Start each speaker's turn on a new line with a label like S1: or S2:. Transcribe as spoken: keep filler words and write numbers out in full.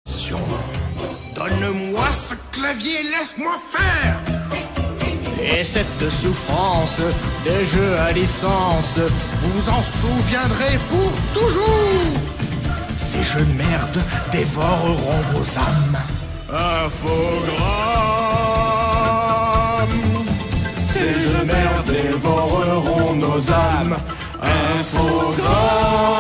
S1: Donne-moi ce clavier, laisse-moi faire. Et cette souffrance des jeux à licence, vous vous en souviendrez pour toujours. Ces jeux de merde dévoreront vos âmes. Infogramme. Ces jeux de merde dévoreront nos âmes. Infogramme.